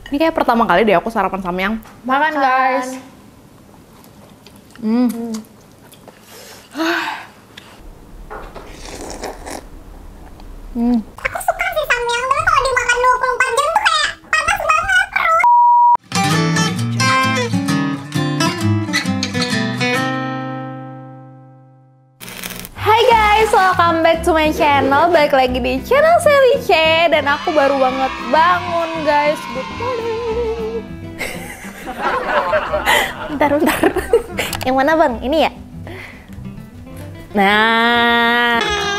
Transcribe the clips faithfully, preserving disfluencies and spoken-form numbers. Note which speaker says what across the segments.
Speaker 1: Ini kayak pertama kali deh aku sarapan samyang. Makan guys. Hmm. hmm. hmm.
Speaker 2: Aku suka sih samyang, tapi kalau dimakan dua puluh empat jam tuh kayak panas banget perut.
Speaker 1: Hai guys, welcome back to my channel. Balik lagi di channel Selice. Dan aku baru banget bangun guys. Good morning. Bentar, bentar. Yang mana bang? Ini ya? Nah.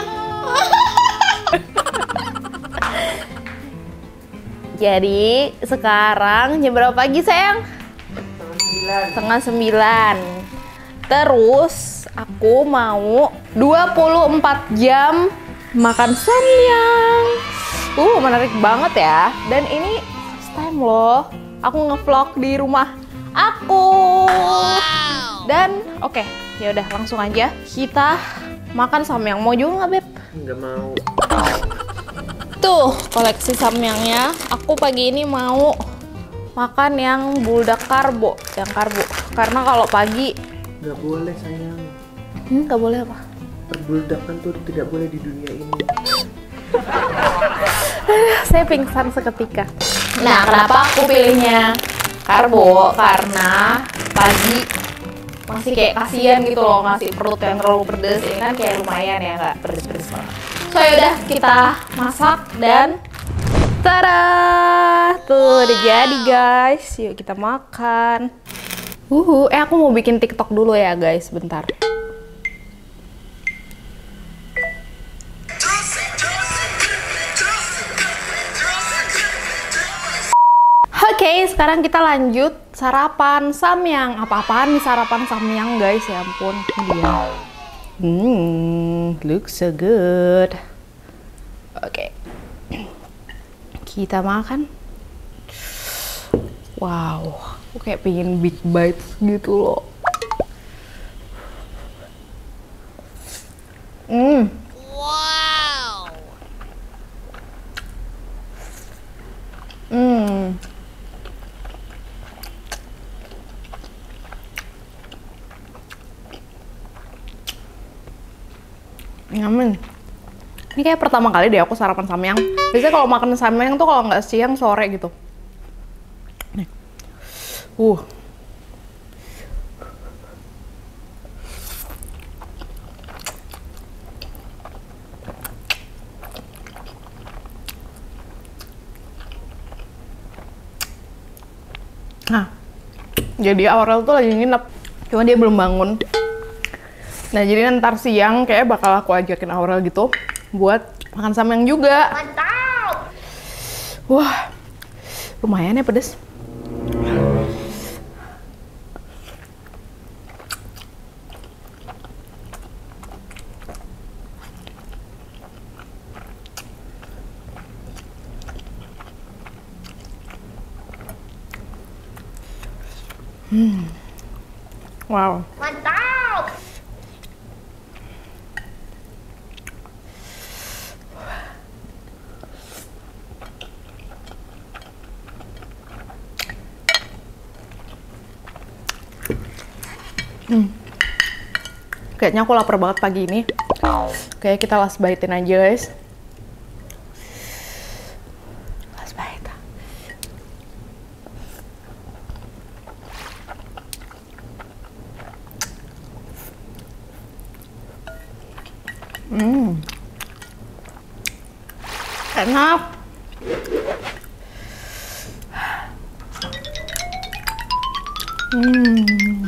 Speaker 1: Jadi sekarang jam berapa pagi sayang? Setengah sembilan. Setengah sembilan. Terus aku mau dua puluh empat jam makan samyang. Uh, menarik banget ya. Dan ini first time loh aku ngevlog di rumah aku. Dan oke, okay, ya udah langsung aja kita makan samyang. Mau juga nggak Beb?
Speaker 3: Nggak mau.
Speaker 1: Tuh koleksi samyangnya. Aku pagi ini mau makan yang buldak karbo, yang karbo. Karena kalau pagi
Speaker 3: nggak boleh sayang.
Speaker 1: Hmm, nggak boleh apa?
Speaker 3: Perbuldakan tuh tidak boleh di dunia ini.
Speaker 1: Saya pingsan seketika. Nah, kenapa aku pilihnya karbo? Karena pagi masih kayak kasihan gitu loh ngasih perut yang terlalu pedes. Ini kan kayak lumayan ya, nggak pedes-pedes banget. So yaudah kita masak dan tada! Tuh udah jadi guys. Yuk kita makan. Uhu, eh aku mau bikin TikTok dulu ya guys, bentar. Oke, okay, sekarang kita lanjut sarapan samyang. Apa-apaan nih sarapan samyang guys, ya ampun. Ini dia. Hmm, looks so good. Oke, okay. Kita makan. Wow, aku kayak pengen big bites gitu loh. Hmm. Wow. Hmm. Nyaman. Ini kayak pertama kali deh aku sarapan samyang. Biasanya kalau makan samyang tuh kalau nggak siang sore gitu. Nih. Uh. Nah, jadi Aurel tuh lagi nginep. Cuma dia belum bangun. Nah, jadi ntar siang kayak bakal aku ajakin Aurel gitu buat makan samyang juga.
Speaker 2: Mantap.
Speaker 1: Wah, lumayan ya pedes. Hmm. Wow.
Speaker 2: Mantap.
Speaker 1: Hmm. Kayaknya aku lapar banget pagi ini. Kayak kita last bite-in aja guys. Last bite. Hmm. Enak. Hmm.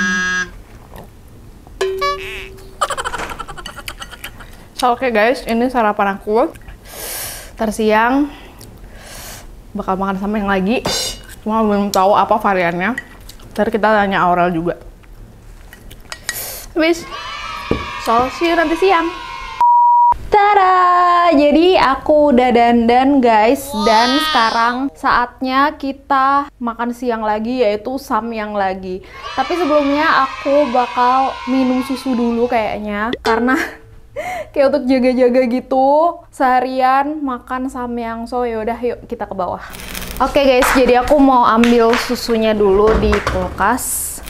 Speaker 1: So, oke okay guys, ini sarapan aku. Ntar siang bakal makan samyang lagi. Cuma belum tahu apa variannya. Ntar kita tanya Aurel juga. Habis. So, see you nanti siang. Tada! Jadi aku udah dandan guys. Dan sekarang saatnya kita makan siang lagi, yaitu samyang lagi. Tapi sebelumnya aku bakal minum susu dulu kayaknya. Karena kayak untuk jaga-jaga gitu seharian makan samyang. So yaudah yuk kita ke bawah. Oke guys, jadi aku mau ambil susunya dulu di kulkas.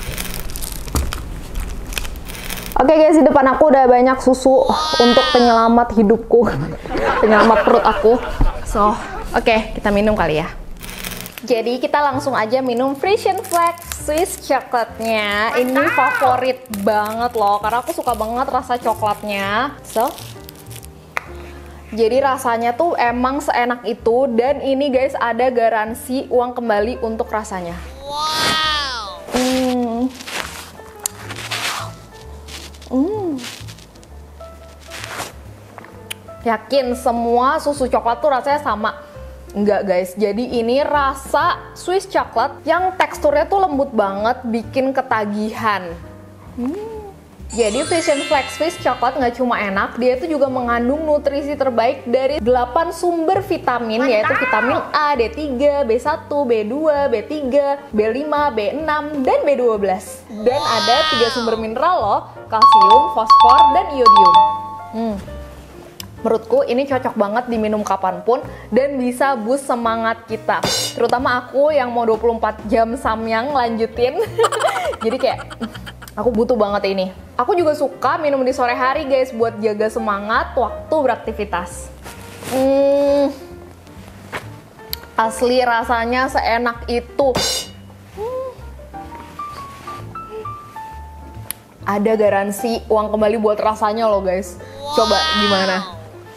Speaker 1: Oke guys, di depan aku udah banyak susu untuk penyelamat hidupku, penyelamat perut aku. So, oke, kita minum kali ya. Jadi kita langsung aja minum Frisian Flag Swiss coklatnya. Ini favorit banget loh, karena aku suka banget rasa coklatnya. So, jadi rasanya tuh emang seenak itu, dan ini guys ada garansi uang kembali untuk rasanya. Wow. Hmm. Hmm. Yakin semua susu coklat tuh rasanya sama? Enggak guys, jadi ini rasa Swiss coklat yang teksturnya tuh lembut banget, bikin ketagihan. Hmm. Jadi Frisian Flag Swiss coklat nggak cuma enak, dia itu juga mengandung nutrisi terbaik dari delapan sumber vitamin, yaitu vitamin A, D tiga, B satu, B dua, B tiga, B lima, B enam, dan B dua belas. Dan ada tiga sumber mineral loh, kalsium, fosfor, dan iodium. Hmm. Menurutku ini cocok banget diminum kapanpun dan bisa boost semangat kita. Terutama aku yang mau dua puluh empat jam samyang lanjutin. Jadi kayak aku butuh banget ini. Aku juga suka minum di sore hari guys, buat jaga semangat waktu beraktivitas. Hmm, asli rasanya seenak itu. Hmm. Ada garansi uang kembali buat rasanya loh guys. Coba gimana?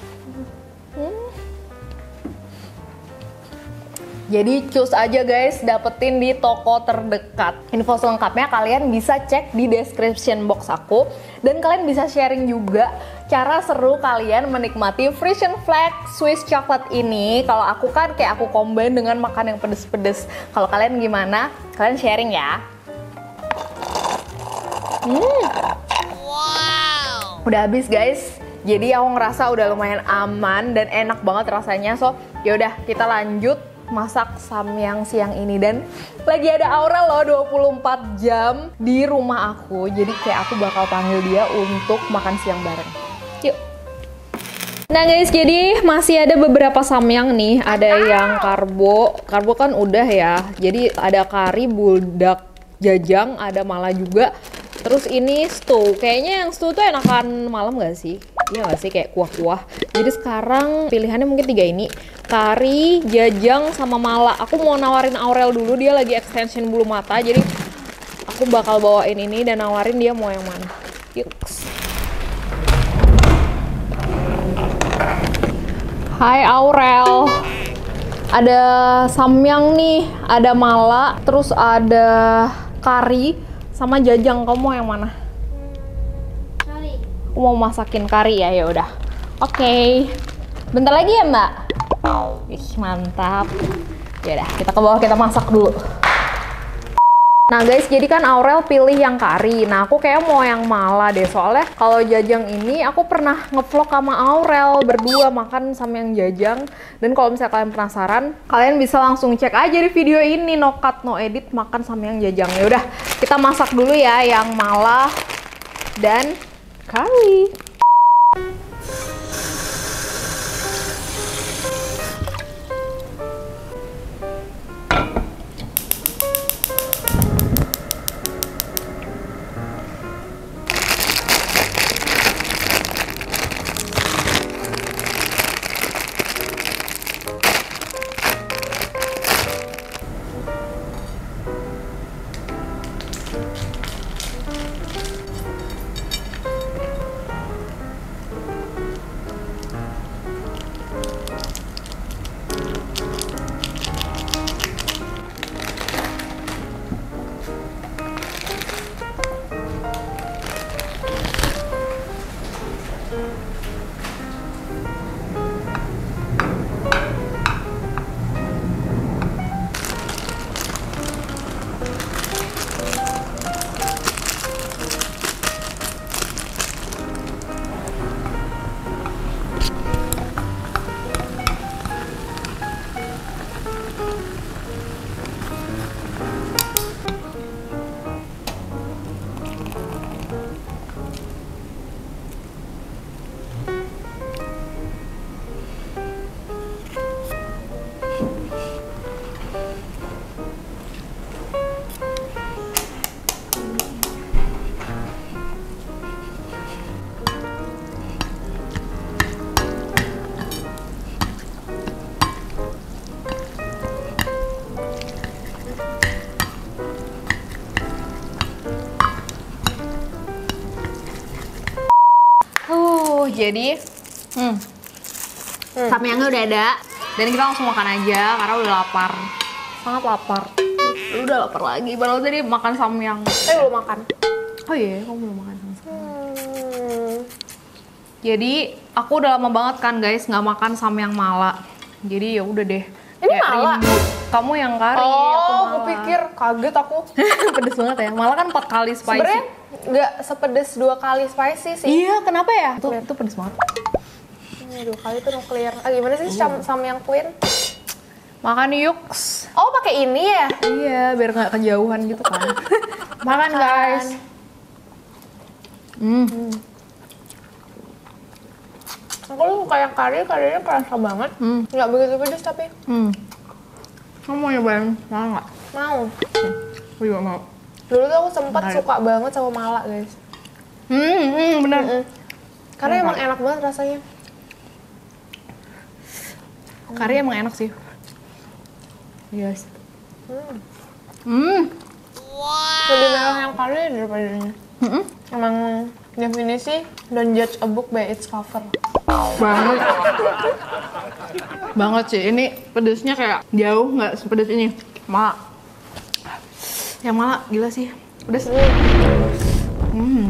Speaker 1: Jadi cus aja guys, dapetin di toko terdekat. Info selengkapnya kalian bisa cek di description box aku. Dan kalian bisa sharing juga cara seru kalian menikmati Frisian Flag Swiss coklat ini. Kalau aku kan kayak aku combine dengan makan yang pedes-pedes. Kalau kalian gimana? Kalian sharing ya. Hmm. Wow. Udah habis guys. Jadi aku ngerasa udah lumayan aman dan enak banget rasanya. So yaudah kita lanjut masak samyang siang ini. Dan lagi ada Aurel loh dua puluh empat jam di rumah aku. Jadi kayak aku bakal panggil dia untuk makan siang bareng. Yuk. Nah guys, jadi masih ada beberapa samyang nih. Ada yang karbo. Karbo kan udah ya. Jadi ada kari, buldak, jajang, ada mala juga. Terus ini stew. Kayaknya yang stew tuh enakan malam gak sih? Iya gak sih, kayak kuah-kuah. Jadi sekarang pilihannya mungkin tiga ini. Kari, jajang, sama mala. Aku mau nawarin Aurel dulu, dia lagi extension bulu mata. Jadi aku bakal bawain ini dan nawarin dia mau yang mana. Yuk. Hai Aurel. Ada samyang nih, ada mala, terus ada kari, sama jajang. Kamu mau yang mana?
Speaker 2: Kari.
Speaker 1: Aku mau masakin kari ya, ya udah. Oke. Okay. Bentar lagi ya, Mbak. Ih, mantap. Ya udah, kita ke bawah kita masak dulu. Nah guys, jadi kan Aurel pilih yang kari. Nah aku kayak mau yang mala deh. Soalnya kalau jajang ini aku pernah ngevlog sama Aurel berdua makan sama yang jajang. Dan kalau misalnya kalian penasaran, kalian bisa langsung cek aja di video ini, no cut no edit, makan sama yang jajang. Ya udah, kita masak dulu ya yang mala dan kari. Jadi, hmm, hmm. samyangnya udah ada. Dan kita langsung makan aja karena udah lapar. Sangat lapar. Udah lapar lagi. Baru tadi makan samyang.
Speaker 4: Saya belum makan.
Speaker 1: Oh iya, kamu belum makan sama sekali.
Speaker 4: Hmm.
Speaker 1: Jadi, aku udah lama banget kan guys nggak makan samyang mala. Jadi ya udah deh.
Speaker 4: Ini
Speaker 1: Kayak
Speaker 4: mala?
Speaker 1: rindu. Kamu yang kari, aku
Speaker 4: Oh,
Speaker 1: mala.
Speaker 4: aku pikir kaget aku.
Speaker 1: Pedes banget ya. Malah kan empat kali spicy.
Speaker 4: Sebenarnya nggak sepedes dua kali spicy sih.
Speaker 1: Iya, kenapa ya? Itu, itu pedes banget.
Speaker 4: Ini dua kali tuh nuklir. Ah, gimana sih sam samyang queen?
Speaker 1: Makan yuk.
Speaker 4: Oh, pakai ini ya?
Speaker 1: Iya, biar nggak kejauhan gitu kan. Makan guys. Hmm.
Speaker 4: Hmm. Aku tuh kayak kari, karinya kerasa banget.
Speaker 1: Hmm.
Speaker 4: Nggak begitu pedes tapi.
Speaker 1: Hmm. Kamu mau nyobain mala nggak?
Speaker 4: Mau.
Speaker 1: Aku juga mau.
Speaker 4: Dulu tuh aku sempat
Speaker 1: Menarik.
Speaker 4: suka banget sama mala guys.
Speaker 1: Hmm, hmm bener.
Speaker 4: Mm-mm. Karena
Speaker 1: Enak.
Speaker 4: emang enak banget rasanya.
Speaker 1: Kari emang enak sih. Yes.
Speaker 4: Hmm.
Speaker 1: Hmm.
Speaker 4: Lebih merah yang kari daripada ini.
Speaker 1: Mm-mm.
Speaker 4: Emang definisi don't judge a book by its cover.
Speaker 1: Banget. Banget sih. Ini pedesnya kayak jauh nggak sepedes ini. Mala. Yang mala gila sih. Pedes. Hmm.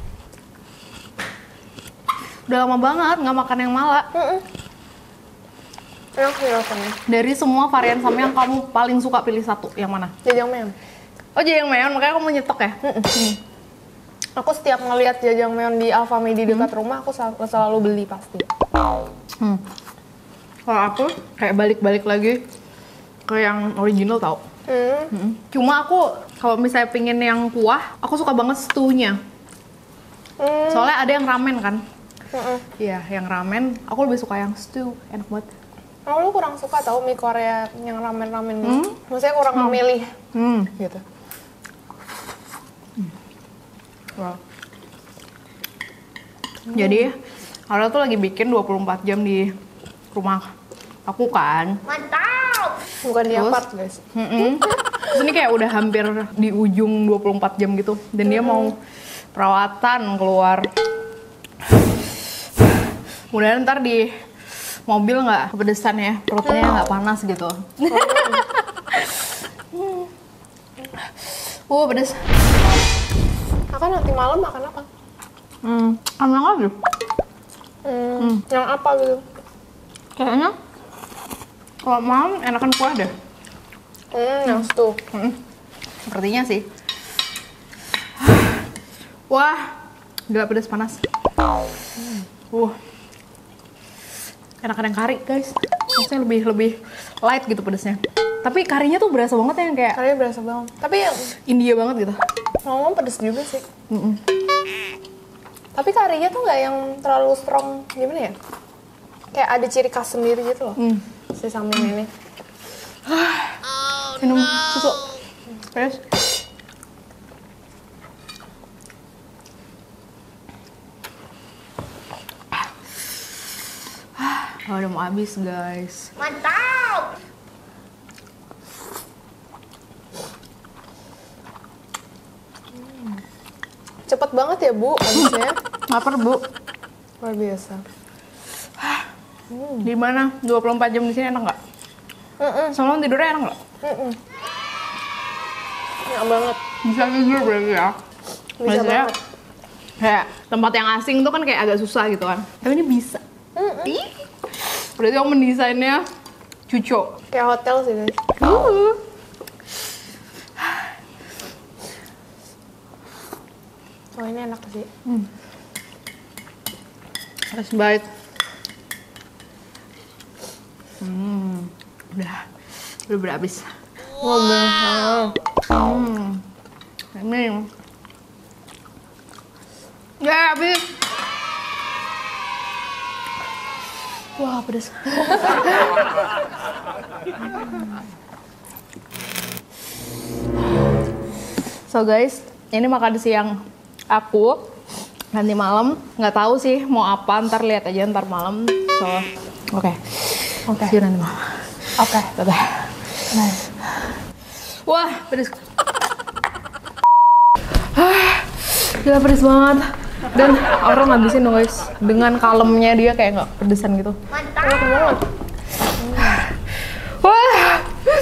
Speaker 1: Udah lama banget nggak makan yang mala.
Speaker 4: Mm-mm. Enak sih rasanya.
Speaker 1: Dari semua varian samyang kamu paling suka pilih satu, yang mana?
Speaker 4: Jajangmyeon.
Speaker 1: Oh jajangmyeon, makanya kamu nyetok ya?
Speaker 4: Mm-mm. Aku setiap ngelihat jajangmyeon di Alfamidi dekat rumah, aku sel- selalu beli pasti.
Speaker 1: Hmm. Kalau aku kayak balik-balik lagi ke yang original tau.
Speaker 4: Hmm.
Speaker 1: Hmm. Cuma aku kalau misalnya pingin yang kuah, aku suka banget stew-nya.
Speaker 4: Hmm.
Speaker 1: Soalnya ada yang ramen kan?
Speaker 4: Mm-mm.
Speaker 1: Iya, yang ramen. Aku lebih suka yang stew, enak banget.
Speaker 4: Aku lu kurang suka tau mie Korea yang ramen-ramen gitu.
Speaker 1: Hmm?
Speaker 4: Maksudnya kurang memilih
Speaker 1: Hmm.
Speaker 4: gitu.
Speaker 1: Wow. Jadi, Aurel tuh lagi bikin dua puluh empat jam di rumah aku kan.
Speaker 2: Mantap.
Speaker 4: Bukan di
Speaker 1: Terus?
Speaker 4: apart guys.
Speaker 1: Mm-mm. Terus ini kayak udah hampir di ujung dua puluh empat jam gitu. Dan dia mau perawatan keluar. Mudah-mudahan ntar di mobil nggak kepedesan ya, perutnya nggak panas gitu. Uh, pedes.
Speaker 4: Akan nanti malam makan apa?
Speaker 1: Hmm, amang aja.
Speaker 4: Hmm. Yang apa gitu?
Speaker 1: Kayaknya kalau malam enakan kuah deh.
Speaker 4: Hmm, yang stew.
Speaker 1: Mm-mm. Sepertinya sih. Wah, gila pedas panas. Uh, enakan yang kari guys. Maksudnya lebih lebih light gitu pedasnya. Tapi karinya tuh berasa banget ya, yang kayak
Speaker 4: Kayaknya berasa banget. Tapi yang
Speaker 1: India banget gitu.
Speaker 4: ngomong pedes juga sih.
Speaker 1: Mm-mm.
Speaker 4: Tapi karinya tuh nggak yang terlalu strong, gimana ya? Kayak ada ciri khas sendiri gitu loh.
Speaker 1: Hmm.
Speaker 4: Si samyang ini.
Speaker 1: Minum susu. Pedas. Oh, udah mau habis guys.
Speaker 2: Mantap.
Speaker 4: Cepet banget ya Bu, habisnya.
Speaker 1: Lapar bu.
Speaker 4: Luar biasa.
Speaker 1: Di mana? dua puluh empat jam di sini enak nggak?
Speaker 4: Mm-mm.
Speaker 1: Semalam tidurnya enak nggak?
Speaker 4: Mm-mm. Enak banget.
Speaker 1: Bisa tidur berarti ya?
Speaker 4: Bisa
Speaker 1: Maksudnya,
Speaker 4: banget.
Speaker 1: kayak tempat yang asing tuh kan kayak agak susah gitu kan. Tapi ini bisa.
Speaker 4: Mm-mm.
Speaker 1: Ih. Berarti kamu mendesainnya cuco.
Speaker 4: Kayak hotel sih guys.
Speaker 1: Uh.
Speaker 4: Oh ini enak sih.
Speaker 1: Harus baik. Hmm. Udah. Udah berhabis.
Speaker 4: Wah bener.
Speaker 1: Hmm. Ini. Ya habis. Wah pedas. So guys, ini makan siang aku. Nanti malam nggak tahu sih mau apa, ntar lihat aja ntar malam. So, oke. Okay.
Speaker 4: Oke.
Speaker 1: See you nanti malam.
Speaker 4: Oke.
Speaker 1: Bye-bye.
Speaker 4: Nice.
Speaker 1: Wah, pedes. Ah, gila pedes banget. Dan orang ngabisin dong guys, dengan kalemnya dia kayak nggak pedesan gitu.
Speaker 4: Enak banget.
Speaker 1: Wah.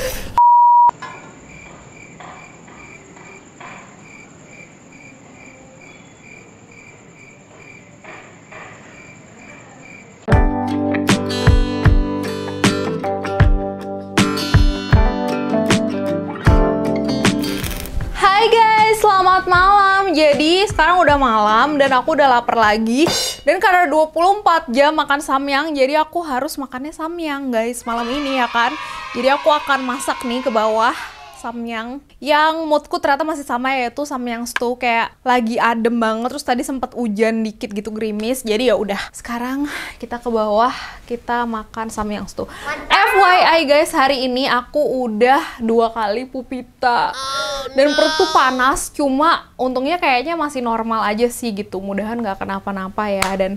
Speaker 1: Hai guys, selamat malam. Jadi sekarang udah malam dan aku udah lapar lagi. Dan karena dua puluh empat jam makan samyang, jadi aku harus makannya samyang guys malam ini ya kan. Jadi aku akan masak nih ke bawah samyang yang moodku ternyata masih sama, yaitu samyang stew, kayak lagi adem banget. Terus tadi sempet hujan dikit gitu, gerimis. Jadi ya udah, sekarang kita ke bawah, kita makan samyang stew. F Y I guys, hari ini aku udah dua kali pupita dan perut tuh panas. Cuma untungnya kayaknya masih normal aja sih gitu. Mudahan nggak kenapa-napa ya. Dan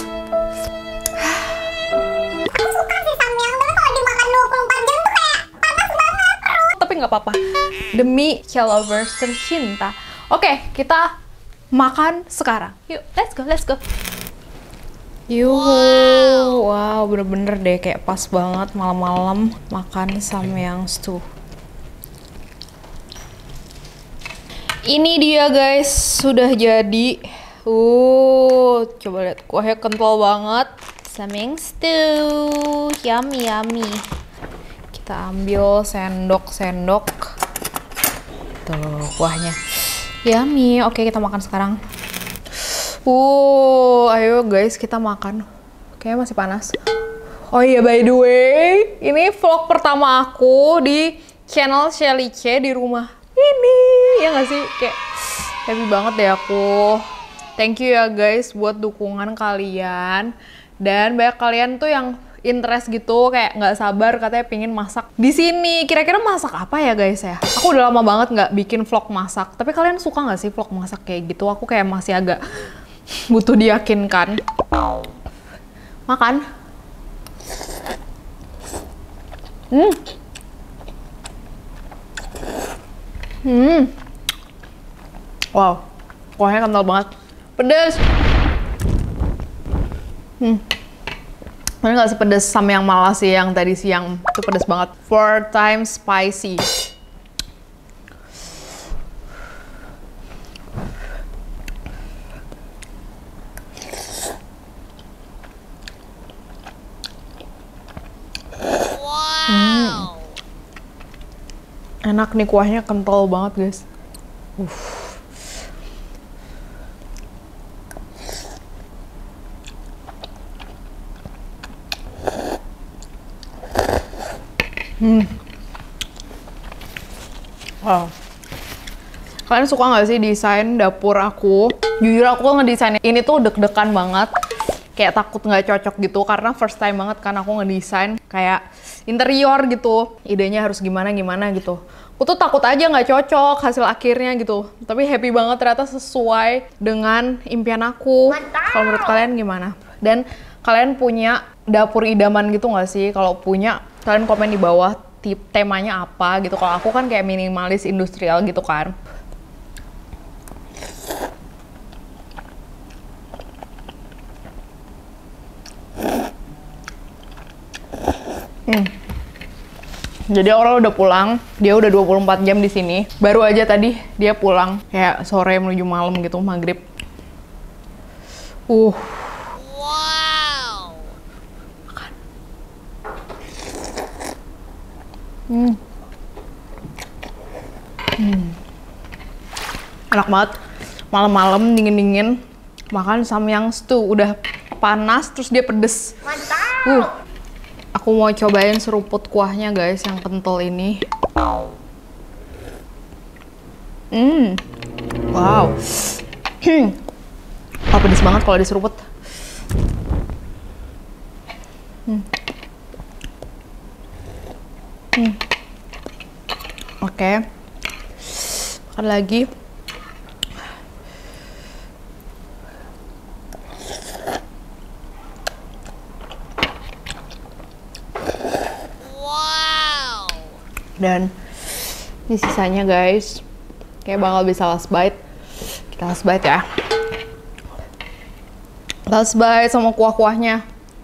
Speaker 2: Aku suka sih samyang, tapi kalau dimakan dua puluh empat jam tuh kayak panas banget perut.
Speaker 1: tapi nggak apa-apa, demi lovers tercinta. Oke, kita makan sekarang. Yuk, let's go, let's go. Yuhu, wow, bener-bener deh kayak pas banget malam-malam makan samyang stew. Ini dia guys, sudah jadi. Uh, coba lihat, kuahnya kental banget. Samyang stew, yummy yummy. Kita ambil sendok-sendok. Tuh kuahnya. Yummy. Oke, kita makan sekarang. Uh, ayo guys, kita makan. Kayaknya masih panas. Oh iya, by the way, ini vlog pertama aku di channel Shelly C di rumah ini. Ya nggak sih? Kayak happy banget deh aku. Thank you ya guys buat dukungan kalian. Dan banyak kalian tuh yang interest gitu, kayak nggak sabar katanya pingin masak di sini. Kira-kira masak apa ya guys ya? Aku udah lama banget nggak bikin vlog masak. Tapi kalian suka nggak sih vlog masak kayak gitu? Aku kayak masih agak butuh diyakinkan. Makan. Hmm. Hmm. Wow. Kuahnya kental banget. Pedas. Hmm. Ini nggak sepedas samyang malah sih yang tadi siang. Itu pedas banget. Four times spicy. Wow. Hmm. Enak nih, kuahnya kental banget guys. Uh. Hmm. Wow. Kalian suka nggak sih desain dapur aku? Jujur aku ngedesain ini tuh deg-degan banget. Kayak takut nggak cocok gitu, karena first time banget kan aku ngedesain kayak interior gitu. Idenya harus gimana-gimana gitu. Aku tuh takut aja nggak cocok hasil akhirnya gitu. Tapi happy banget ternyata sesuai dengan impian aku. Kalau menurut kalian gimana? Dan kalian punya dapur idaman gitu nggak sih? Kalau punya, kalian komen di bawah tip temanya apa gitu. Kalau aku kan kayak minimalis industrial gitu kan. Hmm. Jadi Aurel udah pulang, dia udah dua puluh empat jam di sini. Baru aja tadi dia pulang kayak sore menuju malam gitu, maghrib. Uh. Makan. Hmm. Hmm. Enak banget. Malam-malam dingin-dingin makan samyang stew, udah panas terus dia pedes.
Speaker 2: Mantap.
Speaker 1: Uh. Aku mau cobain seruput kuahnya guys yang kental ini. Hmm. Wow. Oh, pedes banget kalau diseruput. Hmm. Hmm. Oke. Okay. Makan lagi. Dan ini sisanya guys, kayak bakal bisa last bite. Kita last bite ya. Last bite sama kuah-kuahnya.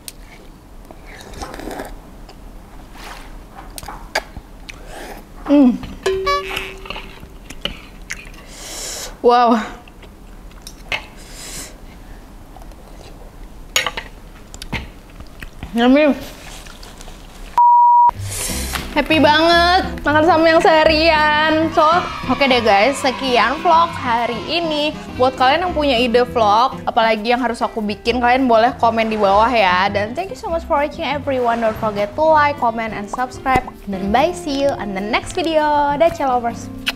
Speaker 1: Hmm. Wow. Yummy. Happy banget makan samyang seharian. So, oke deh guys, sekian vlog hari ini. Buat kalian yang punya ide vlog, apalagi yang harus aku bikin, kalian boleh komen di bawah ya. Dan thank you so much for watching everyone. Don't forget to like, comment, and subscribe. Dan bye, see you on the next video. Dadah lovers.